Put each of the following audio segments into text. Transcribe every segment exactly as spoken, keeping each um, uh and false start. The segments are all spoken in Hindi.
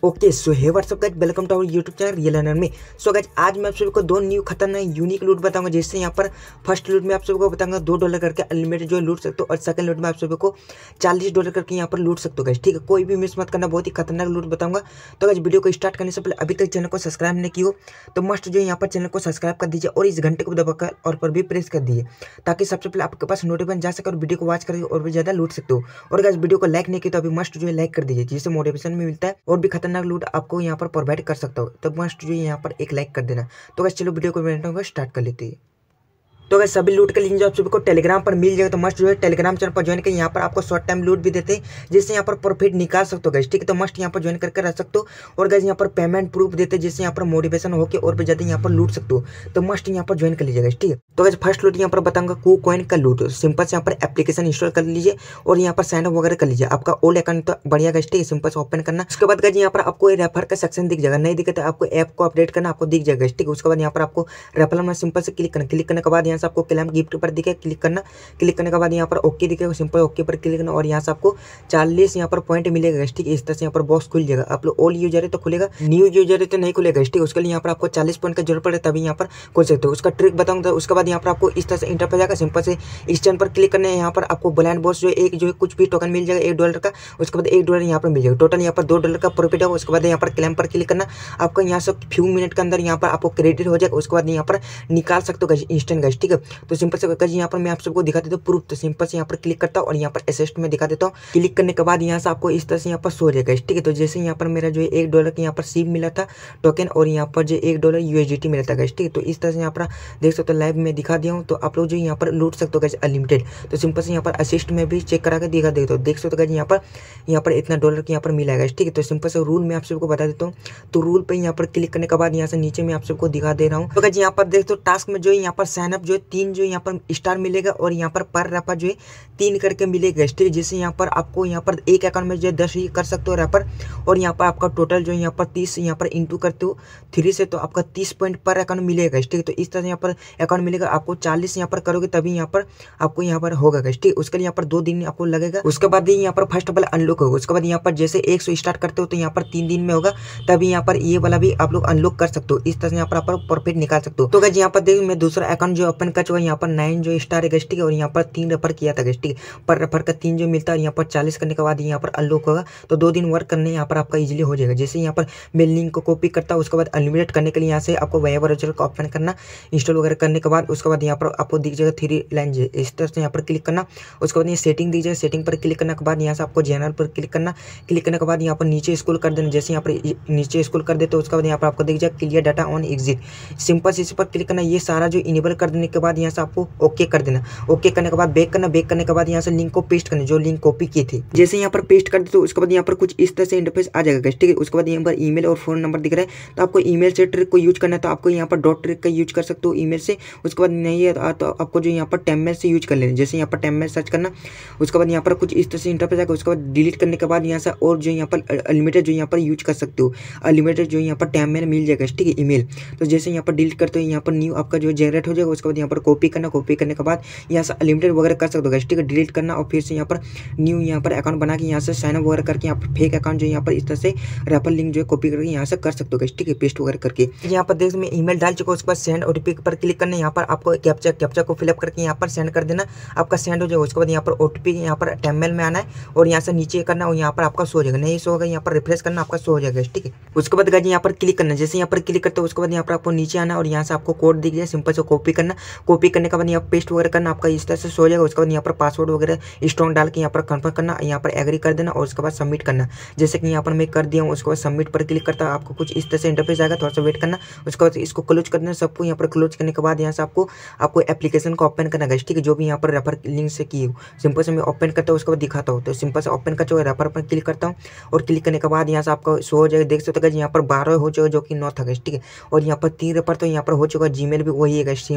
Okay so hey what's up guys, welcome to our YouTube channel real earner में। सो गाइस आज मैं आप सभी को दो न्यू खतरनाक यूनिक लूट बताऊंगा। जैसे यहाँ पर फर्स्ट लूट में आप सभी को बताऊंगा दो डॉलर करके अनलिमिटेड जो है लूट सकते हो, और सेकंड लूट में आप सभी को चालीस डॉलर करके यहाँ पर लूट सकते हो गाइस। ठीक है, कोई भी मिस मत करना, बहुत ही खतरनाक लूट बताऊंगा। तो गाइस वीडियो को स्टार्ट करने से पहले अभी तक चैनल को सब्सक्राइब नहीं की हो तो मस्ट जो यहाँ पर चैनल को सब्सक्राइब कर दीजिए और इस घंटे को दबाकर और पर भी प्रेस कर दीजिए, ताकि सबसे पहले आपके पास नोटिफिकेशन जा सके और वीडियो को वॉच करके और भी ज्यादा लूट सकते हो। और गाइस वीडियो को लाइक नहीं किया तो अभी मस्ट जो है लाइक कर दीजिए, जिससे मोटिवेशन में मिलता है और भी खतरनाक लूट आपको यहाँ पर प्रोवाइड कर सकता हो। तो मस्ट जो यहाँ पर एक लाइक कर देना। तो गाइस चलो वीडियो को स्टार्ट कर लेते हैं। तो अगर सभी लूट के लिंक जो आप सभी को टेलीग्राम पर मिल जाएगा, तो मस्ट जो है टेलीग्राम चैनल पर ज्वाइन कर यहाँ पर आपको शॉर्ट टाइम लूट भी देते हैं, जिससे यहाँ पर प्रॉफिट निकाल सकते हो गाइस। ठीक है, तो मस्ट यहाँ पर ज्वाइन करके रह सकते हो। और गाइस यहाँ पर पेमेंट प्रूफ देते हैं, जिससे यहाँ पर मोटिवेशन होकर और भी ज्यादा यहाँ पर लूट सकते हो। तो मस्ट यहाँ पर ज्वाइन कर लीजिएगा। ठीक है, तो गाइस फर्स्ट लूट यहाँ पर बताऊंगा कू कॉइन का लूट। सिंपल से यहाँ पर एप्लीकेशन इंस्टॉल कर लीजिए और यहाँ पर साइन अप वगैरह कर लीजिए। आपका ओल्ड अकाउंट तो बढ़िया गाइस। ठीक है, सिंपल से ओपन करना। उसके बाद गाइस यहाँ पर आपको रेफर का सेक्शन दिख जाएगा, नहीं दिखे तो आपको ऐप को अपडेट करना, आपको दिख जाएगा। ठीक है, उसके बाद यहाँ पर आपको रेफर में सिंपल से क्लिक करना। क्लिक करने के बाद यहाँ से आपको क्लेम गिफ्ट पर दिखे, क्लिक करना। क्लिक करने के बाद यहाँ पर ओके दिखेगा, सिंपल ओके पर क्लिक करना और यहाँ से आपको चालीस यहाँ पर पॉइंट मिलेगा। ठीक है, इस तरह से यहाँ पर बॉक्स खुल जाएगा। आप लोग ओल्ड यूजर है तो खुलेगा, न्यू यूजर है तो नहीं खुलेगा। ठीक है, उसके लिए यहाँ पर आपको चालीस पॉइंट का जरूरत पड़े तभी यहाँ पर खोल सकते हो। उसका ट्रिक बताऊंगा। उसके बाद यहाँ पर आपको इस तरह से इंटर पर जाएगा, सिंपल से इस चैनल पर क्लिक करना है। यहाँ पर आपको ब्लाइंड बॉक्स जो एक जो है कुछ भी टोकन मिल जाएगा एक डॉलर का। उसके बाद एक डॉलर यहाँ पर मिल जाएगा, टोटल यहाँ पर दो डॉलर का प्रॉफिट होगा। उसके बाद यहाँ पर क्लेम पर क्लिक करना, आपको यहाँ से फ्यू मिनट के अंदर यहाँ पर आपको क्रेडिट हो जाएगा। उसके बाद यहाँ पर निकाल सकते हो इंस्टेंट गाइस। ठीक है, तो सिंपल से गाइस यहाँ पर मैं आप सबको दिखा देता हूँ प्रूफ। तो सिंपल से यहाँ पर क्लिक करता हूँ और यहाँ पर असिस्ट में दिखा देता हूँ। क्लिक करने के बाद यहाँ से आपको इस तरह से यहाँ पर सो जाएगा। ठीक है, तो जैसे यहाँ पर मेरा जो है एक डॉलर का यहाँ पर सीप मिला था टोकन, और यहाँ पर जो एक डॉलर यूएसडीटी मिला था गाइस। ठीक है, तो इस तरह से यहाँ पर देख सकते हो, लाइव में दिखा दिया हूँ। तो आप लोग जो यहाँ पर लूट सकते हो गाइस अनलिमिटेड। तो सिंपल से यहाँ पर असिस्ट में भी चेक करा के दिखा देते हो, देख सकते हो गाइस यहाँ पर यहाँ पर इतना डॉलर के यहाँ पर मिला है। ठीक है, तो सिंपल से रूल मैं आप सबको बता देता हूँ। तो रूल पे यहाँ पर क्लिक करने के बाद यहाँ से नीचे में आप सबको दिखा दे रहा हूँ। तो गाइस यहाँ पर देखते हो टास्क में जो है यहाँ पर साइनअप जो है तीन जो यहाँ पर स्टार मिलेगा, और यहाँ पर पर रेफर जो है तीन करके मिलेगा। ठीक है, जिससे यहाँ पर आपको यहाँ पर एक अकाउंट में जो है दस ही कर सकते हो रेफर, और यहाँ पर आपका टोटल जो यहाँ पर तीस यहाँ पर इंटू करते हो थ्री से, तो आपका तीस पॉइंट पर अकाउंट मिलेगा। ठीक है, तो इस तरह से यहाँ पर अकाउंट मिलेगा। आपको चालीस यहाँ पर करोगे तभी यहाँ पर आपको यहाँ पर होगा। ठीक है, उसके लिए यहाँ पर दो दिन आपको लगेगा। उसके बाद यहाँ पर फर्स्ट वाला अनलॉक होगा। उसके बाद यहाँ पर जैसे एक सौ स्टार्ट करते हो तो यहाँ पर तीन दिन में होगा, तभी यहाँ पर ये वाला भी आप लोग अनलॉक कर सकते हो। इस तरह से यहाँ पर आप प्रॉफिट निकाल सकते हो। तो गाइस यहाँ पर देखिए मैं दूसरा अकाउंट जो ओपन कर चुका यहाँ पर नाइन जो स्टार है। ठीक है, और यहाँ पर तीन रेफर किया था। ठीक है, पर रेफर का तीन जो मिलता है, यहाँ पर चालीस करने के बाद यहाँ पर अनलॉक होगा। तो दो दिन वर्क करने यहाँ पर आपका इजीली हो जाएगा। जैसे यहाँ पर मैं लिंक को कॉपी करता हूँ, उसके बाद अनलिमिटेड करने के लिए यहाँ से आपको वेब ब्राउज़र को ओपन करना, इंस्टॉल वगैरह करने के बाद उसके बाद यहाँ पर आपको दिख जाएगा थ्री लाइन, इस तरह से यहाँ पर क्लिक करना। उसके बाद ये सेटिंग दिख जाएगा, सेटिंग पर क्लिक करने के बाद यहाँ से आपको जनरल पर क्लिक करना। क्लिक करने के बाद यहाँ पर नीचे स्क्रॉल कर देना। जैसे यहाँ पर नीचे स्क्रॉल कर देते हो उसके बाद यहाँ पर आपको दिख जाएगा clear data on exit, simple से इस पर क्लिक करना। ये सारा जो इनेबल कर देने के बाद यहाँ से आपको ओके कर देना। ओके करने के बाद बैक करना। बैक करने के बाद यहाँ से लिंक को पेस्ट करना, जो लिंक कॉपी किए थे। जैसे यहाँ पर पेस्ट कर देते हो उसके बाद यहाँ पर कुछ इस तरह से इंटरफेस आ जाएगा। ठीक है, उसके बाद यहाँ पर ईमेल और फोन नंबर दिख रहा है, तो आपको ईमेल से ट्रिक को यूज करना है, तो आपको यहाँ पर डॉट ट्रिक का यूज कर सकते हो ईमेल से। उसके बाद नहीं है तो आपको जो यहाँ पर टेममेल से यूज कर लेना। जैसे यहाँ पर टेममेल सर्च करना, उसके बाद यहाँ पर कुछ इस तरह से इंटरफेस आएगा। उसके बाद डिलीट करने के बाद यहाँ से और जो यहाँ पर अनलिमिटेड जो यहाँ पर यूज कर सकते हो, अनलिमिटेड जो यहाँ पर टेममेल मिल जाएगा। ठीक है, ईमेल। तो जैसे यहाँ पर डिलीट करते हो यहाँ पर न्यू आपका जो जनरेट हो जाएगा। उसके बाद यहाँ पर कॉपी करना, कॉपी करने के बाद यहाँ से अनलिमिटेड वगैरह कर सकते हो। ठीक है, डिलीट करना और फिर से यहाँ पर न्यू यहाँ पर अकाउंट बना के यहाँ से साइन अप वगैरह करके यहाँ पर फेक अकाउंट जो यहाँ पर इस तरह से रेफर लिंक जो है कॉपी करके यहाँ से कर सकते हो। ठीक है, पेस्ट वगैरह करके यहाँ पर देख मैं ईमेल डाल चुका हूँ। उसके बाद सेंड ओटीपी पर क्लिक करना, यहाँ पर आपको कैप्चा कैप्चा को फिलअप करके यहाँ पर सेंड कर देना, आपका सेंड हो जाएगा। उसके बाद यहाँ पर ओटीपी यहाँ पर टेममेल में आना है और यहाँ से नीचे करना और यहाँ पर आपका शो हो जाएगा। नहीं शो होगा यहाँ पर रिफ्रेश करना, आपका शो हो जाएगा। ठीक है, उसके बाद गाइस यहाँ पर क्लिक करना। जैसे यहाँ पर क्लिक करते हो उसके बाद यहाँ पर आपको नीचे आना और यहाँ से आपको कोड दिख जाए, सिंपल से कॉपी करना। कॉपी करने के बाद यहाँ पेस्ट वगैरह करना, आपका इस तरह से शो हो जाएगा। उसके बाद यहाँ पर पासवर्ड वगैरह स्ट्रॉन्ग डाल के यहाँ पर कन्फर्म करना, यहाँ पर एग्री कर देना और उसके बाद सबमिट करना। जैसे कि यहाँ पर मैं कर दिया हूँ। उसके बाद सबमिट पर क्लिक करता, आपको कुछ इस तरह से इंटरफेस आएगा, थोड़ा सा वेट करना। उसके बाद इसको क्लोज कर देना सबको। यहाँ पर क्लोज करने के बाद यहाँ से आपको आपको एप्लीकेशन को ओपन करना है। ठीक है, जो भी यहाँ पर रेफर लिंक से की हो, सिंपल से मैं ओपन करता हूँ, उसके बाद दिखाता हूँ। तो सिंपल से ओपन कर चुका है, रेफर पर क्लिक करता हूँ और क्लिक करने के बाद यहाँ से आपका शो हो जाएगा। देख सकते हो यहाँ पर बारह हो जाएगा जो कि नौ था। ठीक है, और यहाँ पर तीन रेफर तो यहाँ पर हो चुका है। जीमेल भी वही है सेम, देख सकते हो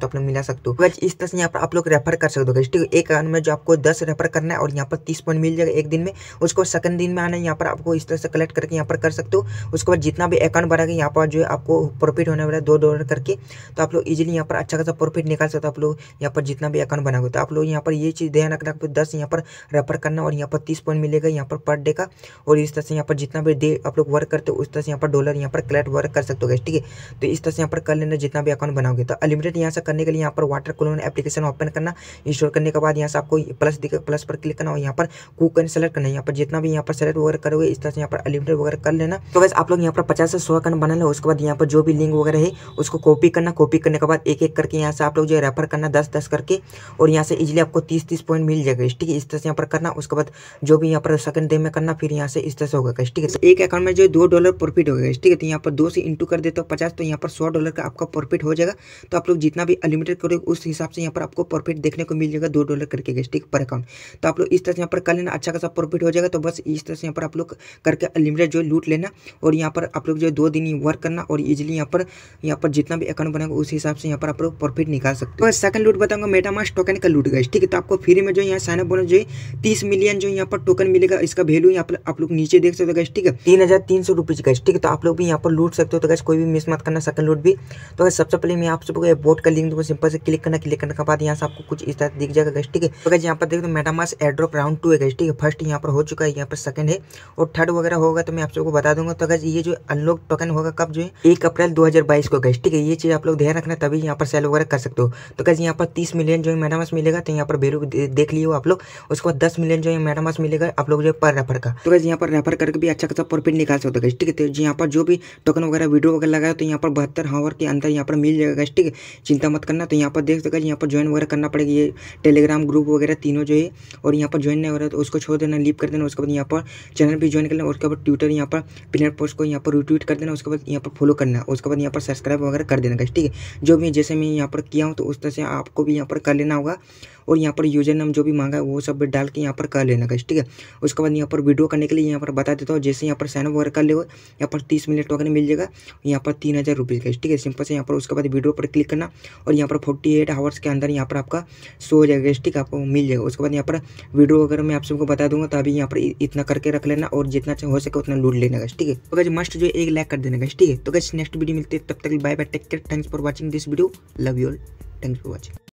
आप लोग मिला सकते हो। गाइस इस तरह से यहाँ पर आप लोग रेफर कर सकते हो गाइस, ठीक है। एक अकाउंट में जो आपको दस रेफर करना है और यहाँ पर तीस पॉइंट मिल जाएगा एक दिन में। उसको सेकंड दिन में आना है, यहाँ पर आपको इस तरह से कलेक्ट करके यहाँ पर कर सकते हो। उसके बाद जितना भी अकाउंट बढ़ाएगा यहाँ पर जो है आपको प्रॉफिट होने वाला है दो डॉलर करके, तो आप लोग इजीली यहाँ पर अच्छा खासा प्रॉफिट निकाल सकते हो। आप लोग यहाँ पर जितना भी अकाउंट बनाओगे तो आप लोग यहाँ पर ये चीज़ ध्यान रखना, आपको दस यहाँ पर रेफर करना और यहाँ पर तीस पॉइंट मिलेगा यहाँ पर पर डे का। और इस तरह से यहाँ पर जितना भी डे आप लोग वर्क करते हो उस तरह से यहाँ पर डॉलर यहाँ पर कलेक्ट वर्क कर सकते हो गाइस, ठीक है। तो इस तरह से यहाँ पर कर लेना जितना भी अकाउंट बनाओगे। तो अनलिमिटेड यहाँ से करने के लिए यहाँ पर वाटर कूलर एप्लीकेशन ओपन करना, इंस्टॉल करने के बाद यहाँ से आपको प्लस दिखेगा, प्लस पर क्लिक करना और यहाँ पर कूकन सेलेक्ट करना। यहाँ पर जितना भी यहाँ पर सेलेक्ट वगैरह करोगे इस तरह से यहाँ पर अनलिमिटेड वगैरह कर लेना। तो गाइस आप लोग यहाँ पर पचास से सौ अकाउंट बना लो। उसके बाद यहाँ पर जो भी लिंक वगैरह है उसको कॉपी करना, कॉपी करने के बाद एक एक करके यहाँ से आप लोग जो है रेफर करना दस दस करके, और यहाँ से इजीली आपको तीस तीस पॉइंट मिल जाएगा, ठीक है। इस तरह से यहाँ पर करना। उसके बाद जो भी यहाँ पर सेकंड डे में करना, फिर यहाँ से इस तरह से होगा, ठीक है। तो एक अकाउंट में जो दो डॉलर प्रॉफिट होगा, ठीक है। तो यहाँ पर दो से इंटू कर देते हो पचास, तो यहाँ पर सौ डॉलर का आपका प्रॉफिट हो जाएगा। तो आप लोग जितना भी अनलिमिटेड करोगे उस हिसाब से यहाँ पर आपको प्रॉफिट देखने को मिल जाएगा दो डॉलर करके, ठीक पर अकाउंट। तो आप लोग इस तरह से यहाँ पर कर लेना, अच्छा खासा प्रॉफिट हो जाएगा। तो बस इस तरह से यहाँ पर आप लोग करके अनलिमिटेड जो लूट लेना और यहाँ पर आप लोग जो दो दिन वर्क करना और इजीली यहाँ पर यहाँ पर जितना भी अकाउंट बनाएगा उस हिसाब से यहाँ पर आप लोग प्रॉफिट निकाल सकते हो। सेकंड लूट बताऊंगा मेटामास्क टोकन का लूट गाइस, ठीक है। तो आपको फ्री में जो यहाँ साइनअप बोनस जो है तीस मिलियन जो यहाँ पर टोकन मिलेगा। इसका वैल्यू यहाँ पर आप लोग नीचे देख सकते हो गाइस, ठीक है, तीन हजार तीन सौ रुपीज गाइस, ठीक है। तो आप लोग भी यहाँ पर लूट सकते हो। तो गाइस कोई भी मिस मत करना सेकंड लूट भी। तो गाइस सबसे पहले मैं आप सबको बोट का लिंक दूंगा, सिंपल से क्लिक करना, क्लिक करने के बाद यहाँ से आपको कुछ इस तरह दिख जाएगा गाइस, ठीक है। तो गाइस यहाँ पर देखो मेटामास्क एयरड्रॉप राउंड टू है गाइस, ठीक है। फर्स्ट यहाँ पर हो चुका है, यहाँ पर सेकंड है और थर्ड वगैरह होगा तो मैं आप सबको बता दूंगा। तो गाइस ये जो अनलॉक टोकन होगा कब जो है एक अप्रैल दो हजार बाईस को गाइस, ठीक है। ये चीज आप लोग ध्यान रखना, तभी यहाँ पर सेल वगैरह कर सकते हो। तो गाइस यहाँ पर तीस मिलियन जो है मेटामास्क मिलेगा, तो यहाँ पर वैल्यू देख लियो आप लोग। उसके बाद दस मिलियन जो है मेटामास्क मिलेगा आप लोग जो पर रेफर का। तो गाइस यहाँ पर रेफर करके भी अच्छा खासा प्रॉफिट निकाल सकते हो गाइस, ठीक है। तो यहाँ पर जो भी टोकन वगैरह वीडियो वगैरह लगाया तो यहाँ पर बहत्तर हावर के अंदर यहाँ पर मिल जाएगा गाइस, ठीक है। चिंता मत करना। तो यहाँ पर देख सकते यहाँ पर ज्वाइन वगैरह करना पड़ेगा, ये टेलीग्राम ग्रुप वगैरह तीनों जो है। और यहाँ पर ज्वाइन नहीं हो रहा है तो उसको छोड़ देना, लीव कर देना। उसके बाद यहाँ पर चैनल भी ज्वाइन कर लेना। उसके बाद ट्विटर यहाँ पर पिनर पोस्ट को यहाँ पर रिट्वीट कर देना। उसके बाद यहाँ पर फॉलो करना। उसके बाद यहाँ पर सब्सक्राइब वगैरह कर देना गाइस, ठीक है। जो भी जैसे मैं यहाँ पर किया हूँ तो उस तरह से आपको भी यहाँ पर कर लेना होगा। और यहाँ पर यूजर नाम जो भी मांगा है वो सब डाल के यहाँ पर कर लेना गाइस, ठीक है। उसके बाद यहाँ पर वीडियो करने के लिए यहाँ पर बता देता हूँ। जैसे यहाँ पर साइनअप वगैरह कर ले यहाँ पर तीस मिनट टोकन मिल जाएगा, यहाँ पर तीन हज़ार रुपीज़ गाइस, ठीक है। सिंपल से यहाँ पर उसके बाद वीडियो पर क्लिक करना और यहाँ पर फोर्टी एट आवर्स के अंदर यहाँ पर आपका शो हो जाएगा गाइस, ठीक है, आपको मिल जाएगा। उसके बाद यहाँ पर वीडियो वगैरह मैं आप सबको बता दूंगा। तो अभी यहाँ पर इतना करके रख लेना और जितना हो सके उतना लूट लेना गाइस, ठीक है। तो गाइस मस्ट जो एक लाइक कर देना गाइस, ठीक है। तो गाइस नेक्स्ट वीडियो मिलते हैं, तब तक bye bye, take care, thanks for watching this video, love you all, thanks for watching.